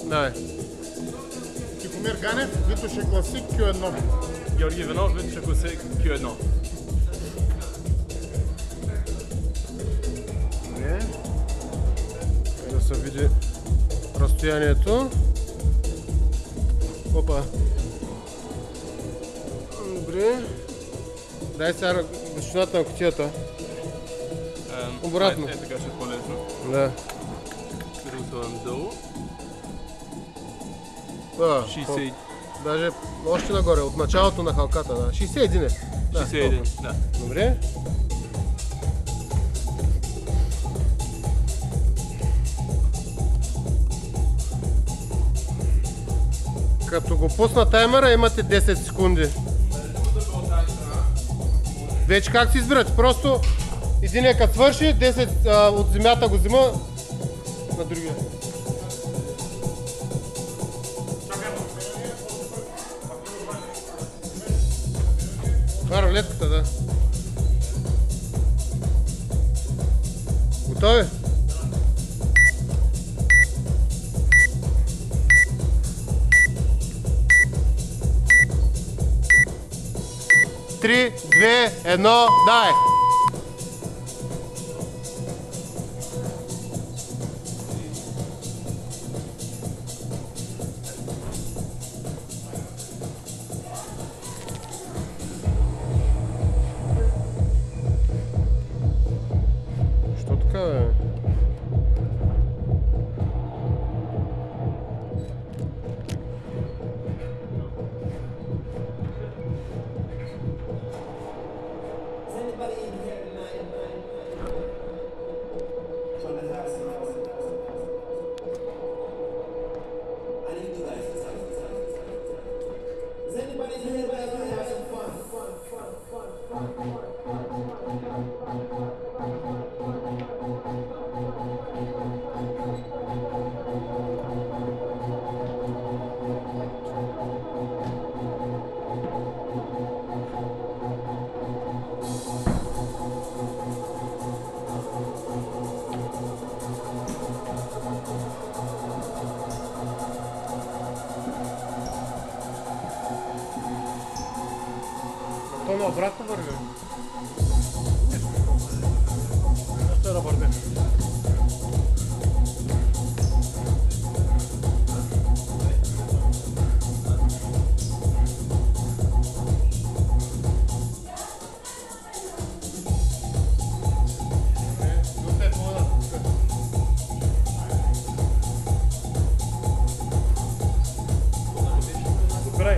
Давай. Тихомир Ганев, Витоше Класик, Q1. Георги Иванов, Витоше Класик, Q1. Добре. Да се види разстоянието. Опа. Добре. Дай сега височината на кутията. Обратно. Е, така ще е по-лесно. Да. Русувам долу. 60. Даже още нагоре, от началото на халката. Да. 61 е. 61, да. Добре. Като го пусна таймера, имате 10 секунди. Вече как се избирате? Просто единия като свърши, 10 от земята го взима на другия. Това е рулетката, да. Готови? Три, две, едно, дай! Що така, бе? То на обратно върви. Защо да върви? Добре.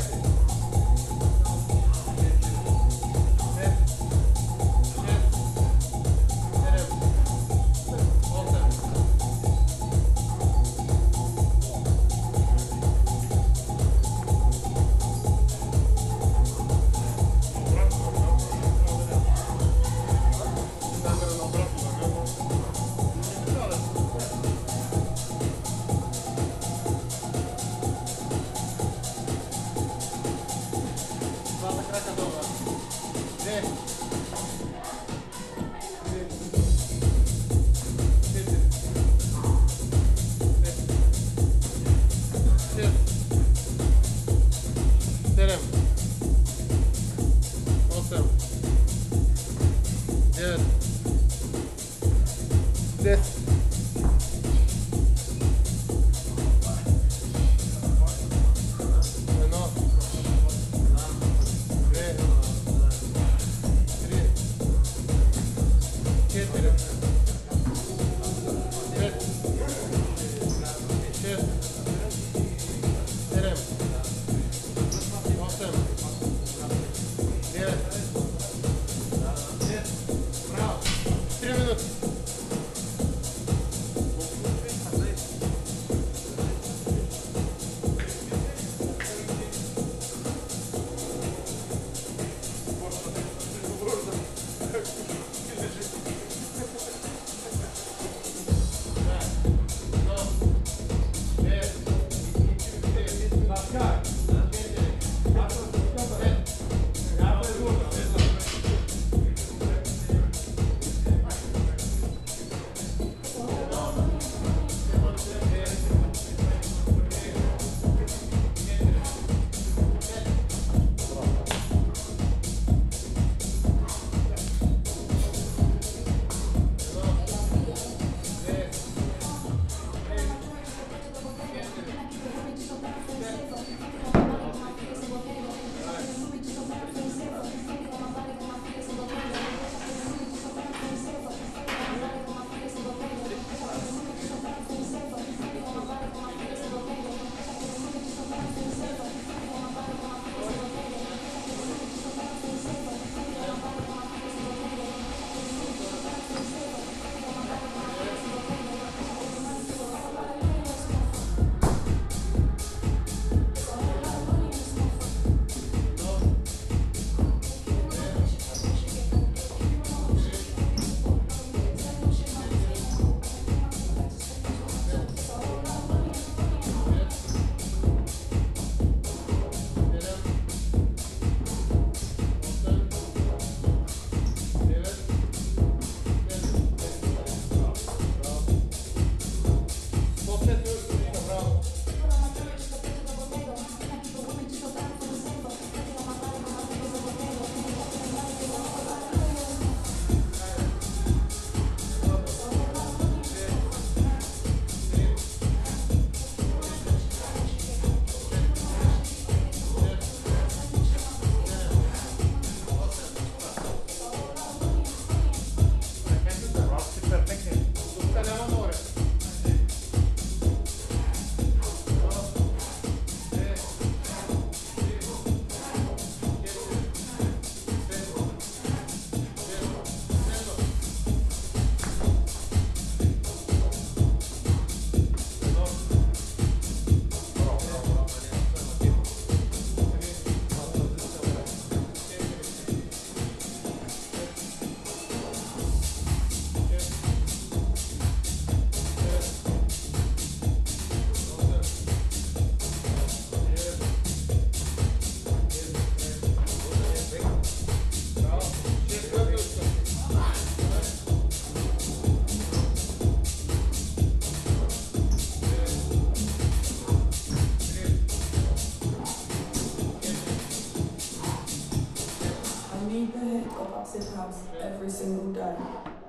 house every single day.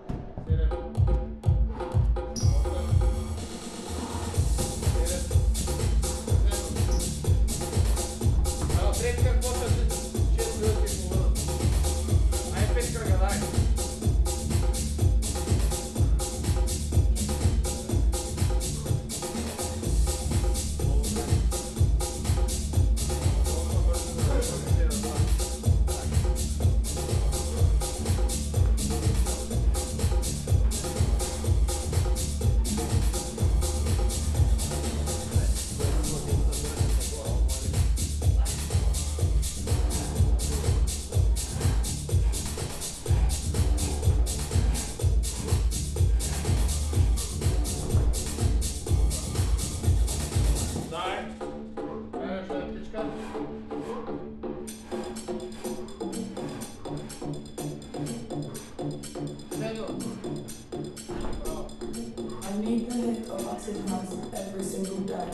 I need the hit of acid house every single day.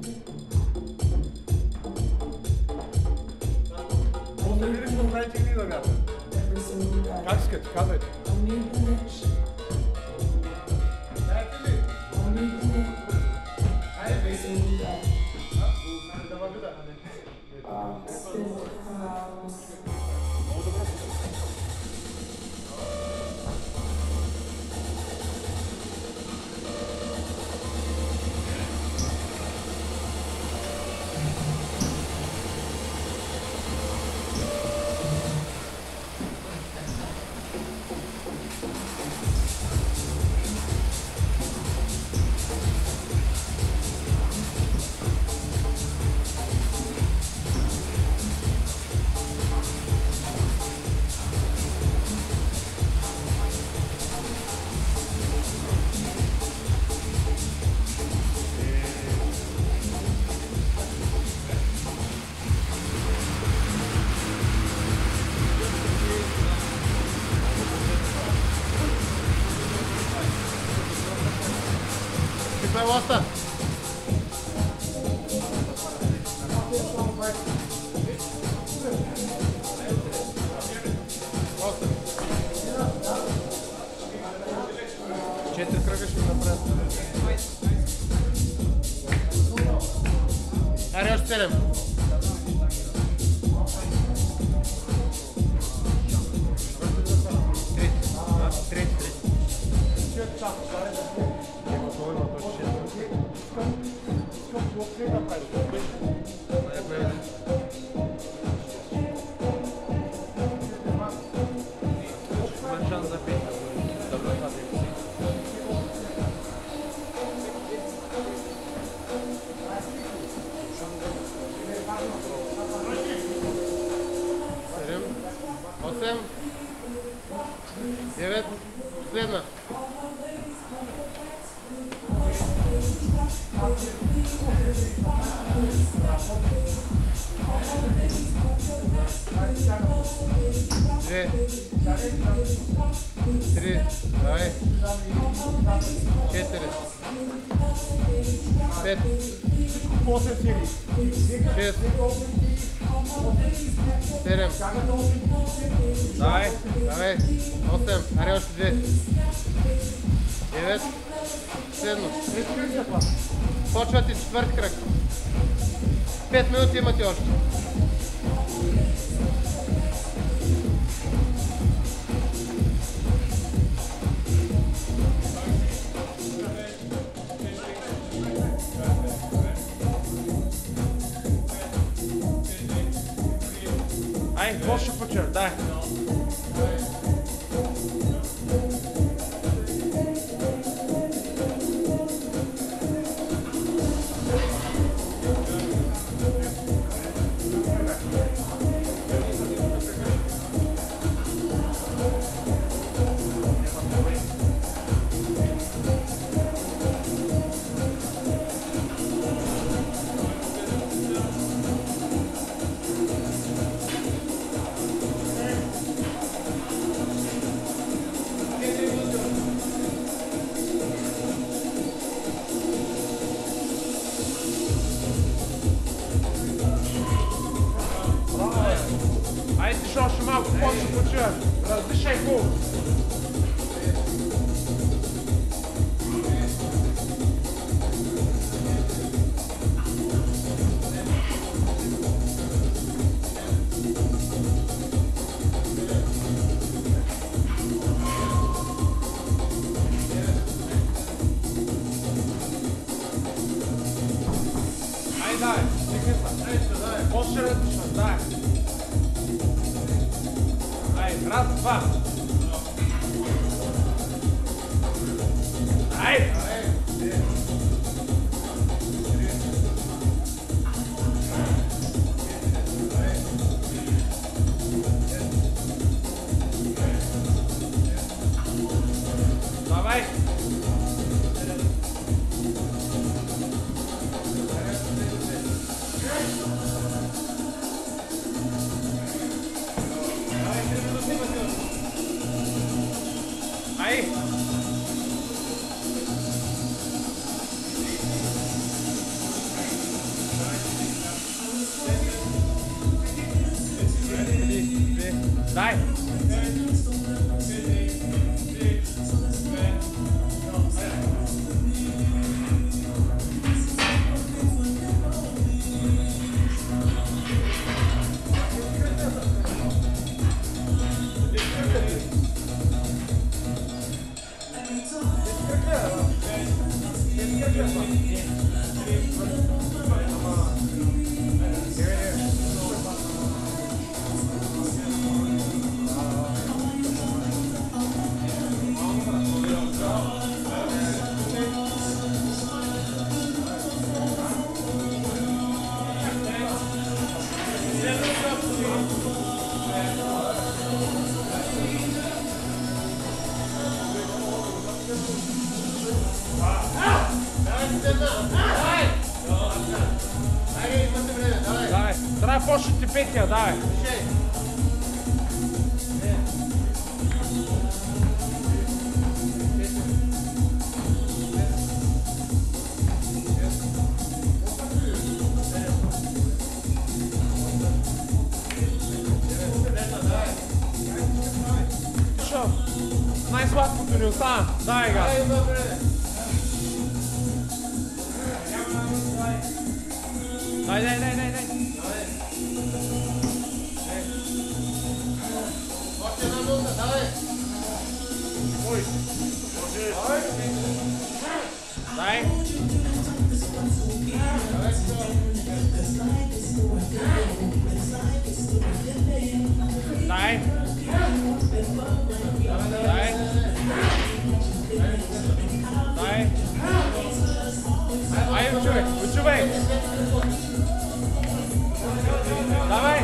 Every single day. Как искате, казвайте. I need the hit. I need the hit every single day. Acid house. Vai, Osta! Четири кръга ще направят. Аре, още 7. Трети. Осем, 9, последна. Две, три, давай, 4, 5, 6, 7, давай, 8, аре още 2, 9, 7. Почвате четвърти кръг. 5 минути имате още. Ай, лошо подчертай. Айде, ще още малко, почва почва. Раздишай хубаво. Дай, после различно, дай. Дай, раз, два. Дай. Давай. Aí. Dai. Давай, трябва почнете петия, давай. Що? Най-сладкото ни остана. Давай га. Дай. Още една минута, давай. Дай. Дай. Ай, учувай. Давай.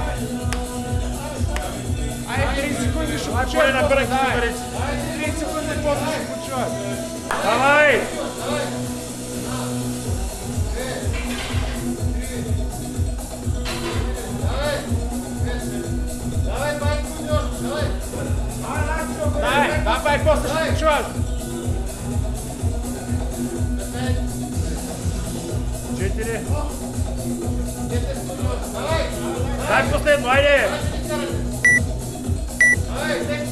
Ай, 3 секунди ще почуваш. Давай. 3 секунди после ще почуваш. Давай. Давай, после ще почуваш. 4. Дай последно, айде! Давай,